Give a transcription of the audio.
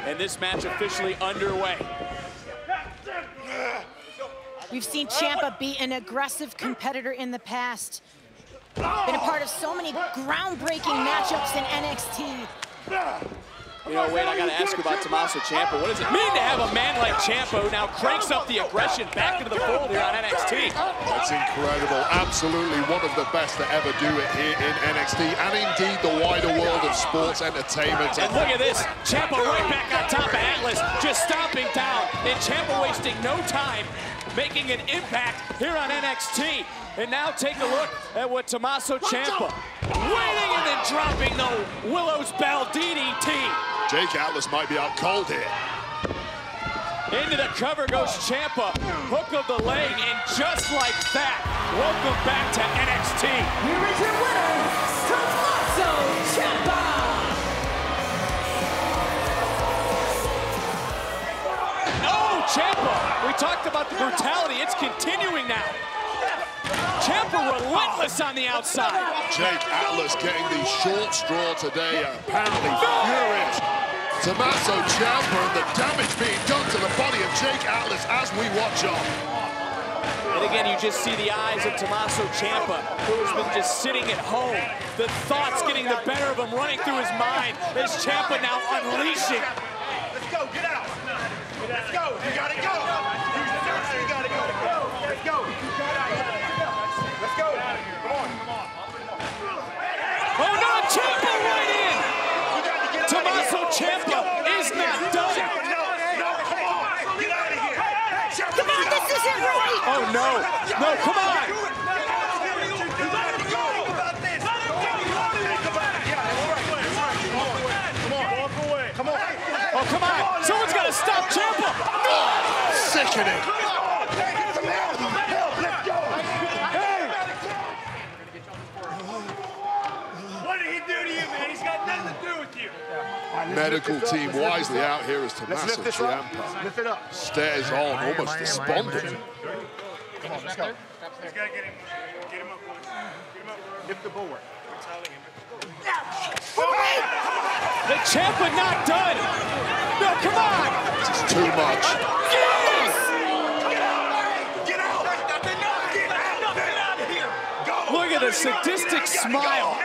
and this match officially underway. We've seen Ciampa be an aggressive competitor in the past. Been a part of so many groundbreaking matchups in NXT. You know, Wade, I got to ask you about Tommaso Ciampa. What does it mean to have a man like Ciampa who now cranks up the aggression back into the fold here on NXT? That's incredible. Absolutely one of the best to ever do it here in NXT, and indeed the wider world of sports entertainment. And look at this, Ciampa right back on top of Atlas, just stomping down, and Ciampa wasting no time, making an impact here on NXT. And now take a look at what Tommaso Ciampa, waiting and then dropping the Willow's Bell DDT. Jake Atlas might be out cold here. Into the cover goes Ciampa, hook of the leg, and just like that, welcome back to NXT. Here is your winner, Tommaso Ciampa. Oh, Ciampa! We talked about the brutality, it's continuing now. Ciampa relentless on the outside. Jake Atlas getting the short straw today, apparently furious. Tommaso Ciampa and the damage being done to the body of Jake Atlas as we watch on. And again, you just see the eyes of Tommaso Ciampa, who has been just sitting at home. The thoughts getting the better of him, running through his mind. As Ciampa now unleashing. Let's go, get out. Let's go, you gotta go. You gotta go. Let's go. Let's go. Come on. Oh no, Ciampa right in! Tommaso Ciampa is not done. No, come on. Get out of here. Come on, this isn't right! Oh no, no, come on! You gotta go about this. Come on. Oh, come on! Someone's got to stop Ciampa! Oh, sickening. What did he do to you, man? He's got nothing to do with you. Medical team wisely out here as Tommaso Ciampa Lift it up. stares on, almost despondent. Come on, let's go. He's got to get him. Get him up, boys. Get him up. Lift the bulwark. We're telling him. The Ciampa not done! No, come on! This is too much. Yes! Get out! Get out of here! Go! Look at the sadistic smile